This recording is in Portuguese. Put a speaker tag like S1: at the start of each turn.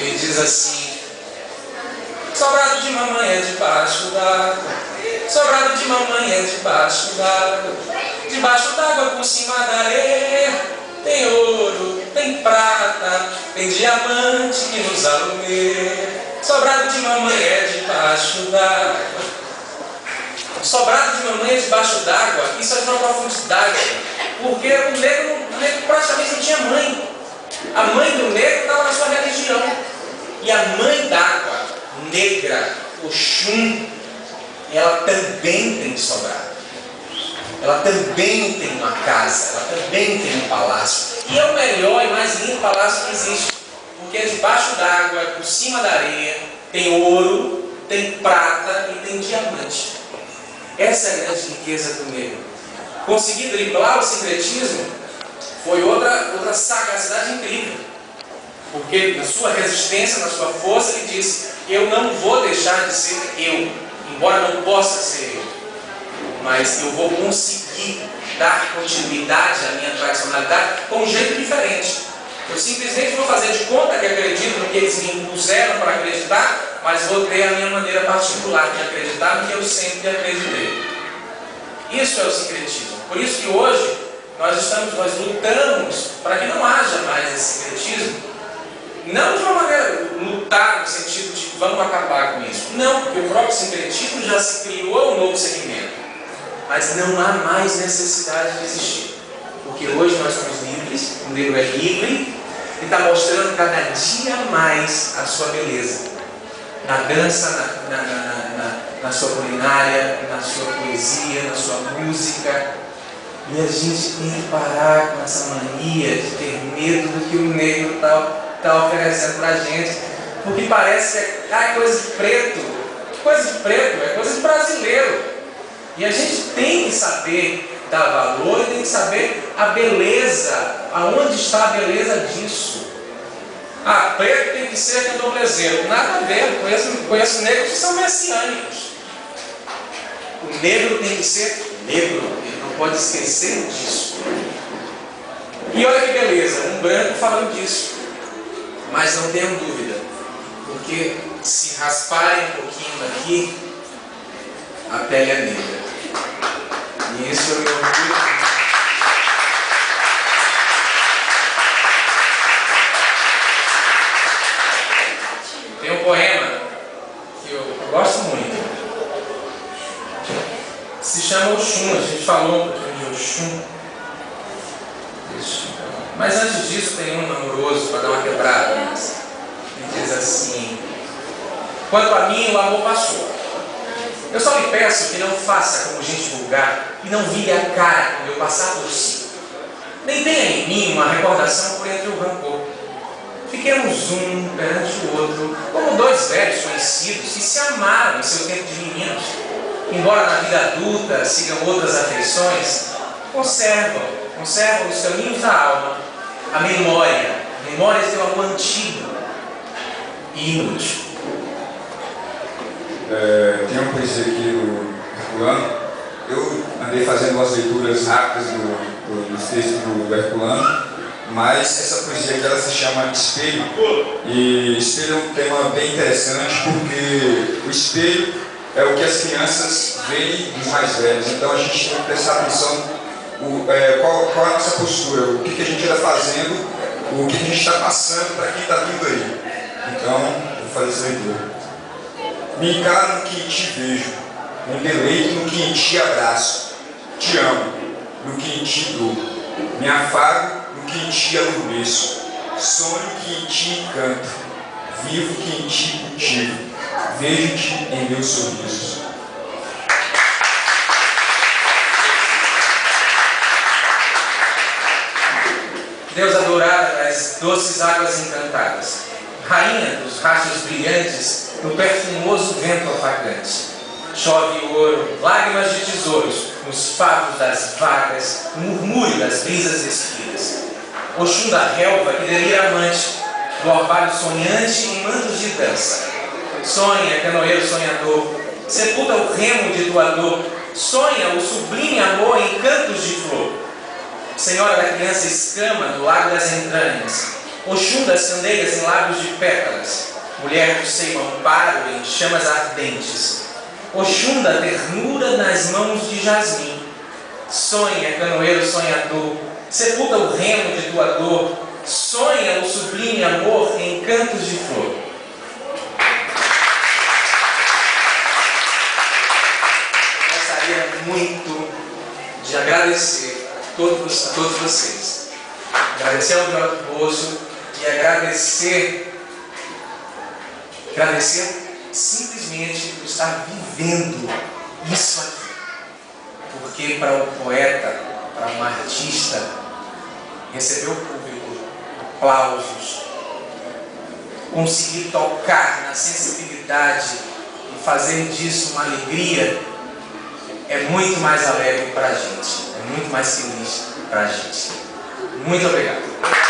S1: Ele diz assim: sobrado de mamãe é debaixo d'água, sobrado de mamãe é debaixo d'água, debaixo d'água por cima da areia, tem ouro, tem prata, tem diamante que nos alumeia. Sobrado de mamãe é debaixo d'água. Sobrado de mamãe é debaixo d'água, isso é de uma profundidade, porque o negro praticamente não tinha mãe. A mãe do negro estava na sua religião. E a mãe d'água, negra, Oxum, ela também tem sobrado. Ela também tem uma casa, ela também tem um palácio. E é o melhor e mais lindo palácio que existe, porque é debaixo d'água, por cima da areia, tem ouro, tem prata e tem diamante. Essa é a grande riqueza do negro. Conseguir driblar o sincretismo foi outra sagacidade incrível, porque na sua resistência, na sua força, ele disse: eu não vou deixar de ser eu, embora não possa ser eu, mas eu vou conseguir dar continuidade à minha tradicionalidade com um jeito diferente. Eu simplesmente vou fazer de conta que acredito no que eles me impuseram para acreditar, mas vou ter a minha maneira particular de acreditar no que eu sempre acreditei. Isso é o sincretismo. Por isso que hoje nós lutamos para que não haja mais esse sincretismo. Não de uma maneira lutar no sentido de vamos acabar com isso. Não, porque o próprio sincretismo já se criou um novo segmento. Mas não há mais necessidade de existir. Porque hoje nós somos livres, o negro é livre e está mostrando cada dia mais a sua beleza. Na dança, na sua culinária, na sua poesia, na sua música. E a gente tem que parar com essa mania de ter medo do que o negro está oferecendo para a gente. Porque parece que é coisa de preto. Que coisa de preto? É coisa de brasileiro. E a gente tem que saber dar valor e tem que saber a beleza, aonde está a beleza disso. Ah, preto tem que ser candoblezeiro. Nada a ver, conheço negros que são messiânicos. O negro tem que ser negro, ele não pode esquecer disso. E olha que beleza, um branco falando disso. Mas não tenham dúvida, porque se rasparem um pouquinho daqui, a pele é negra. E isso eu me orgulho. Tem um poema que eu gosto muito. Se chama Oxum. A gente falou um pouquinho de Oxum. Mas antes disso tem um amoroso para dar uma quebrada. Ele diz assim: quanto a mim, o amor passou. Eu só lhe peço que não faça como gente vulgar e não vire a cara quando eu passar por si. Nem tenha em mim uma recordação por entre o rancor. Fiquemos um perante o outro, como dois velhos conhecidos que se amaram em seu tempo de meninos. Embora na vida adulta sigam outras afeições, conservam os caminhos da alma, a memória de um amor antigo e inútil.
S2: Tem uma poesia aqui do Herculano. Eu andei fazendo umas leituras rápidas dos textos do Herculano, mas essa poesia aqui ela se chama Espelho. E espelho é um tema bem interessante, porque o espelho é o que as crianças veem dos mais velhos. Então a gente tem que prestar atenção qual é a nossa postura, o que a gente está fazendo, o que a gente está passando para quem está vindo aí. Então, vou fazer essa leitura. Me encaro no que te vejo, me deleito no que em ti abraço, te amo no que em ti dou, me afago no que em ti adormeço, sonho que em ti encanto, vivo que em ti cultivo, vejo-te em meus sorrisos.
S1: Deus adorada das doces águas encantadas, rainha dos rachos brilhantes no perfumoso vento alfagante. Chove ouro, lágrimas de tesouros nos favos das vagas, no murmúrio das brisas espidas. Oxum da relva que delira amante, do orvalho sonhante em mantos de dança. Sonha, canoeiro sonhador, sepulta o remo de tua dor, sonha o sublime amor em cantos de flor. Senhora da criança escama no lago das entranhas, Oxum das candeias em lábios de pétalas, mulher do seio amparo em chamas ardentes. Oxum da ternura nas mãos de jasmim. Sonha, canoeiro sonhador, sepulta o remo de tua dor, sonha o sublime amor em cantos de flor. Eu gostaria muito de agradecer a todos vocês. Agradecer ao Grota do Osso e agradecer simplesmente por estar vivendo isso aqui. Porque para o poeta, para um artista, receber o público, aplausos, conseguir tocar na sensibilidade e fazer disso uma alegria, é muito mais alegre para a gente, é muito mais feliz para a gente. Muito obrigado.